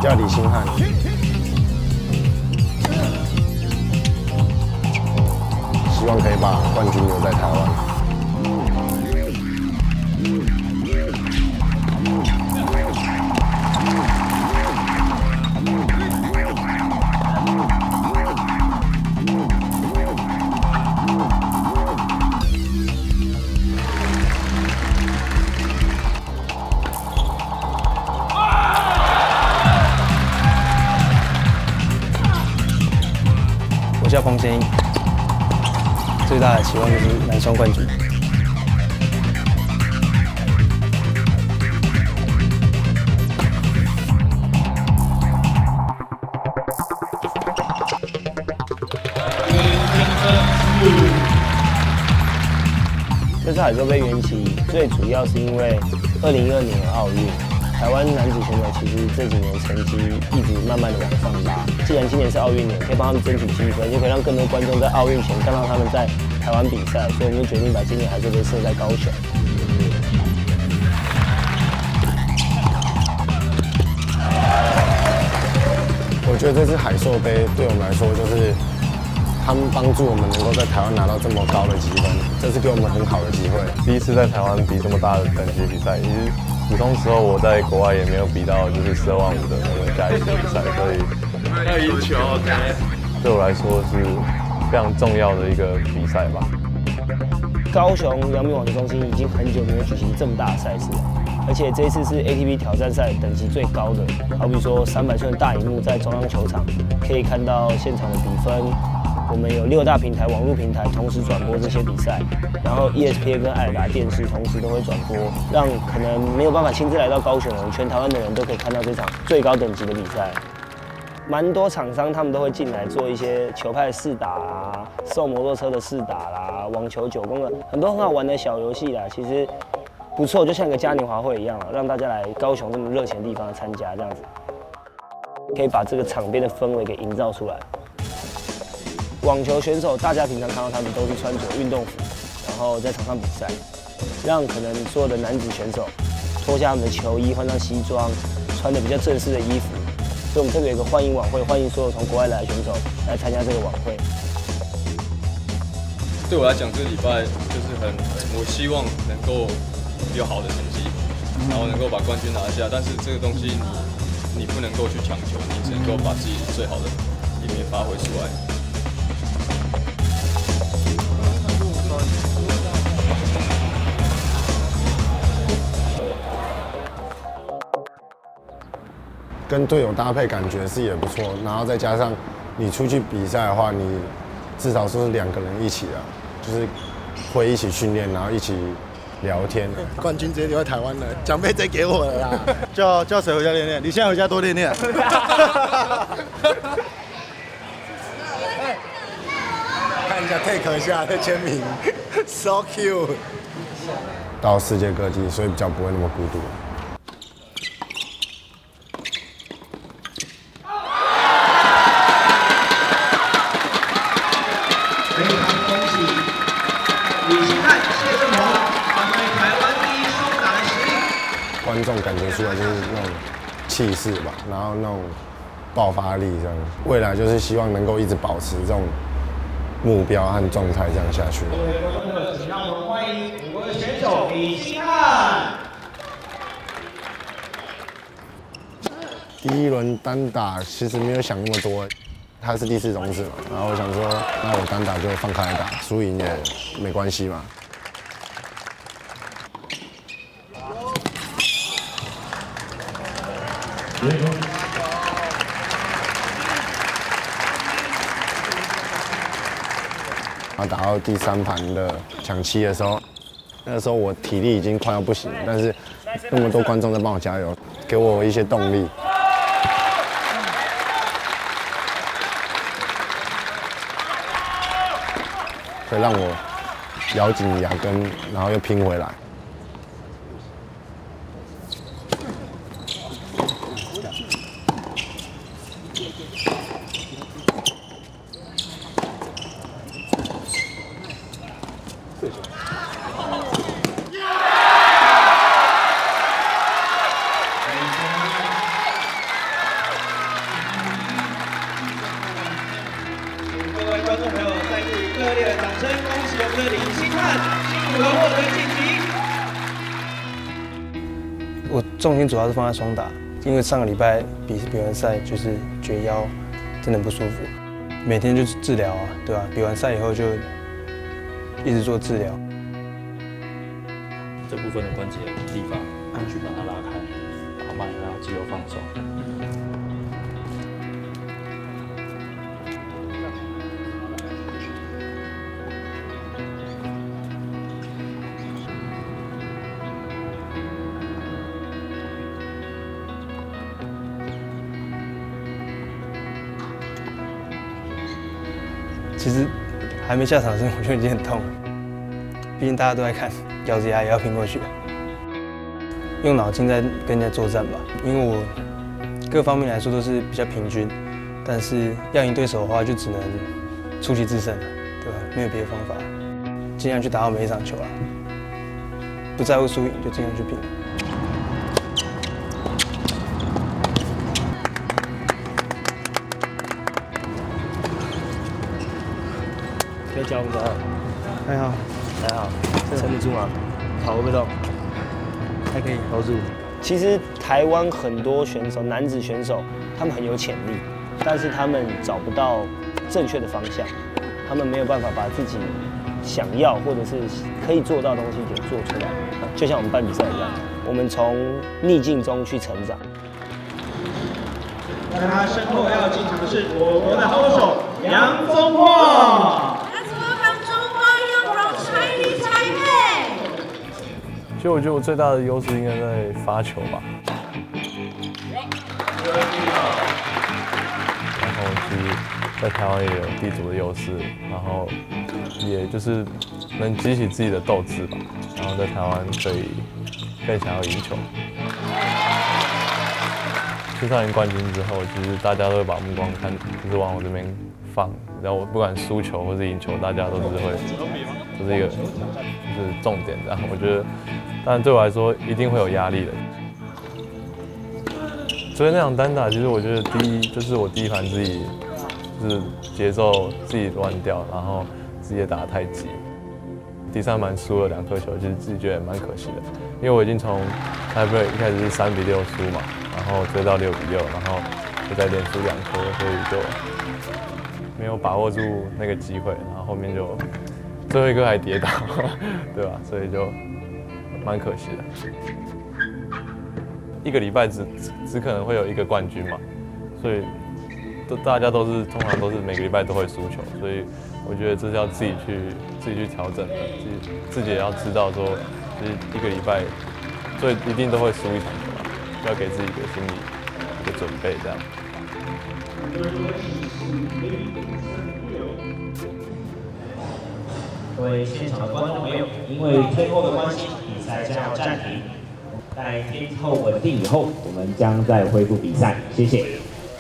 叫李星汉，希望可以把冠军留在台湾。 我叫彭建英，最大的期望就是男双冠军。这次海州杯缘起最主要是因为2012年的奥运。 台湾男子选手其实这几年成绩一直慢慢的往上拉。既然今年是奥运年，可以帮他们争取积分，就可以让更多观众在奥运前看到他们在台湾比赛，所以我们就决定把今年海州杯设在高雄。 我觉得这次海寿杯对我们来说，就是他们帮助我们能够在台湾拿到这么高的积分，这是给我们很好的机会。 第一次在台湾比这么大的等级比赛，其实。 普通时候我在国外也没有比到就是12万5的那个加一级比赛，所以要赢球 OK。对我来说是非常重要的一个比赛吧。 高雄阳明网球中心已经很久没有举行这么大的赛事了，而且这一次是 ATP 挑战赛等级最高的，好比说300寸的大荧幕在中央球场，可以看到现场的比分。 我们有6大平台、网络平台同时转播这些比赛，然后 ESPN 跟爱尔达电视同时都会转播，让可能没有办法亲自来到高雄的人，全台湾的人都可以看到这场最高等级的比赛。蛮多厂商他们都会进来做一些球拍试打啦、送摩托车的试打啦、网球9公的很多很好玩的小游戏啦，其实不错，就像一个嘉年华会一样啊，让大家来高雄这么热情的地方参加，这样子可以把这个场边的氛围给营造出来。 网球选手，大家平常看到他们都是穿着运动服，然后在场上比赛，让可能所有的男子选手脱下他们的球衣，换上西装，穿的比较正式的衣服。所以我们特别有个欢迎晚会，欢迎所有从国外来的选手来参加这个晚会。 对我来讲，这个礼拜就是我希望能够有好的成绩，然后能够把冠军拿下。但是这个东西你不能够去强求，你只能够把自己最好的一面发挥出来。 跟队友搭配感觉是也不错，然后再加上你出去比赛的话，你至少是2个人一起啊，就是会一起训练，然后一起聊天。 冠军直接留在台湾了，奖杯直接给我了啦！叫谁回家练练？你现在回家多练练。看一下 take 一下他签名 ，so cute。 到世界各地，所以比较不会那么孤独。 观众感觉出来就是那种气势吧，然后那种爆发力这样。未来就是希望能够一直保持这种目标和状态这样下去。 各位观众朋友，请让我们欢迎我国的选手李星汉。 第一轮单打其实没有想那么多，他是第4种子嘛，然后我想说，那我单打就放开来打，输赢也没关系嘛。 他打到第3盘的抢7的时候，那时候我体力已经快要不行了，但是那么多观众在帮我加油，给我一些动力。所以让我咬紧牙根，然后又拼回来。 我重心主要是放在双打，因为上个礼拜比完赛就是绝腰，真的不舒服，每天就治疗啊，对吧？比完赛以后就一直做治疗。 这部分的关节地方，去把它拉开，然后慢慢让肌肉放松。 其实还没下场时，我就已经很痛了。毕竟大家都在看，咬着牙也要拼过去。用脑筋在跟人家作战吧，因为我各方面来说都是比较平均，但是要赢对手的话，就只能出奇制胜了，对吧？没有别的方法，尽量去打好每一场球啊，不在乎输赢，就尽量去拼。 可以教我们的， 还好， 还好，撑得住吗？跑会不会痛？ 还可以 hold 住。其实台湾很多选手，男子选手，他们很有潜力，但是他们找不到正确的方向，他们没有办法把自己想要或者是可以做到的东西给做出来。就像我们办比赛一样，我们从逆境中去成长。 那他身后要进场的是我国的好手杨宗拓。 其实我觉得我最大的优势应该在发球吧。然后其实，在台湾也有地主的优势，然后也就是能激起自己的斗志吧。然后在台湾可以更想要赢球。去上赢冠军之后，其实大家都会把目光就是往我这边放。然后我不管输球或是赢球，大家都是一个就是重点这样。我觉得。但对我来说，一定会有压力的。所以那场单打，其实我觉得就是我第一盘自己就是节奏自己乱掉，然后自己也打得太急。第3盘输了2颗球，其实自己觉得蛮可惜的，因为我已经从tie break一开始是3比6输嘛，然后追到6比6，然后就再连输2颗，所以就没有把握住那个机会，然后后面就最后一个还跌倒，对吧？所以就。蛮可惜的，1个礼拜只可能会有1个冠军嘛，所以大家通常都是每个礼拜都会输球，所以我觉得这是要自己去调整的，自己也要知道说，就是1个礼拜，所以一定都会输1场球嘛，要给自己一个心理的准备这样。 各位现场的观众朋友，因为天候的关系，比赛将要暂停。待天候稳定以后，我们将再恢复比赛。谢谢。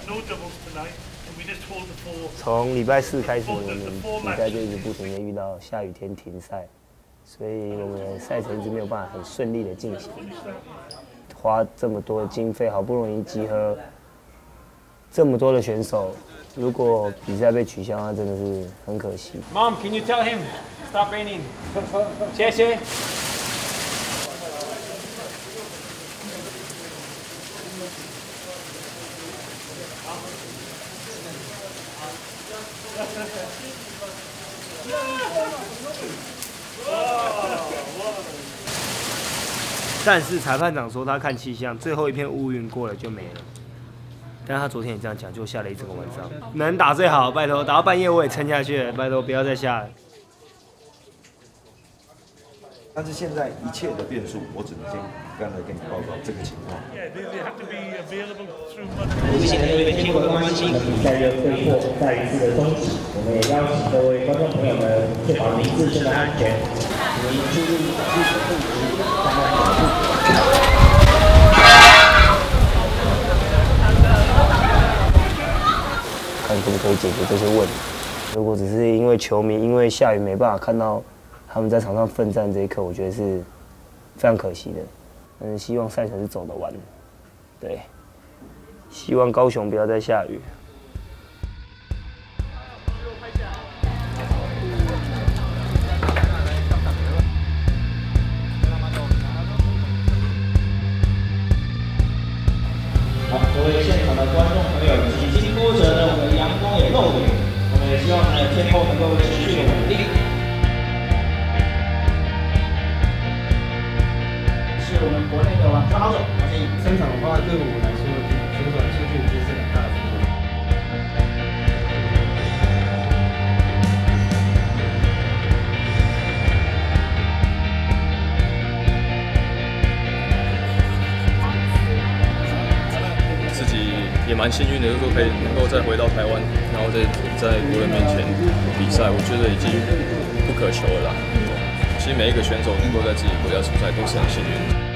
从礼拜4开始，我们比赛就一直不停的遇到下雨天停赛，所以我们的赛程一直没有办法很顺利的进行。花这么多的经费，好不容易集合这么多的选手，如果比赛被取消，那真的是很可惜。 Mom, can you tell him stop raining? 谢谢。 但是裁判长说他看气象，最后一片乌云过了就没了。但他昨天也这样讲，就下了一整个晚上。能打最好，拜托，打到半夜我也撑下去了，拜托不要再下了。 但是现在一切的变数，我只能先刚才跟你报告这个情况。 目前因为天候的关系，比赛就被迫再一次的终止。我们也邀请各位观众朋友们确保您自身的安全，请您注意自己的步幅，放慢脚步。 看可不可以解决这些问题。如果只是因为球迷因为下雨没办法看到他们在场上奋战这一刻，我觉得是非常可惜的。但是希望赛程是走得完的，对，希望高雄不要再下雨。 对我来说，选手出去已经是很大的负担。 自己也蛮幸运的，就是说能够再回到台湾，然后在国人面前比赛，我觉得已经不可求了啦。其实每一个选手能够在自己国家出赛都是很幸运的。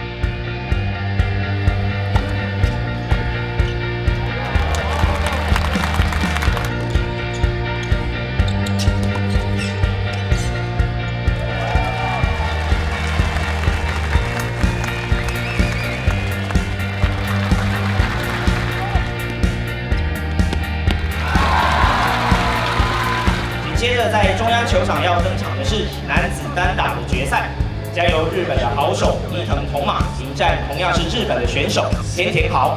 接着在中央球场要登场的是男子单打的决赛，将由日本的好手伊藤瞳马迎战同样是日本的选手田田豪。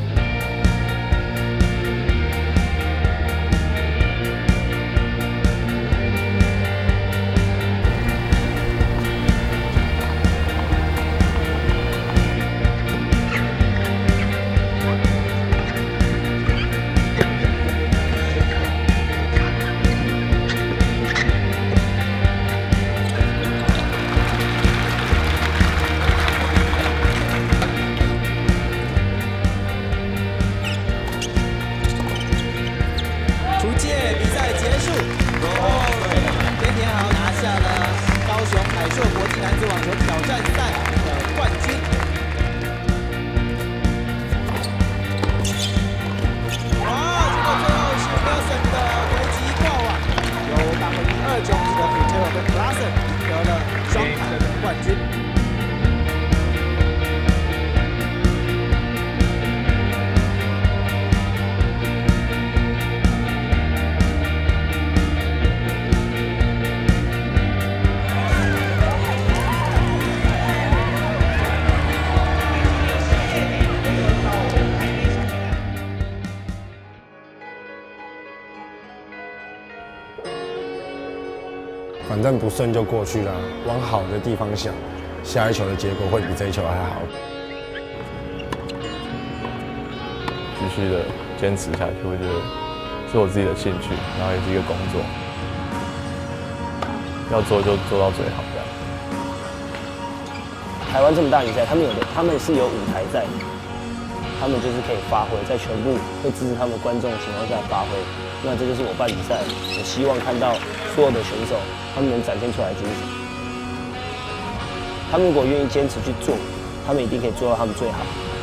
反正不顺就过去了，往好的地方想，下一球的结果会比这一球还好。 继续的坚持下去，我觉得是我自己的兴趣，然后也是一个工作，要做就做到最好这样。 台湾这么大比赛，他们是有舞台在的，他们就是可以发挥，在全部会支持他们观众的情况下发挥。那这就是我办比赛，我希望看到所有的选手他们能展现出来的精神。他们如果愿意坚持去做，他们一定可以做到他们最好。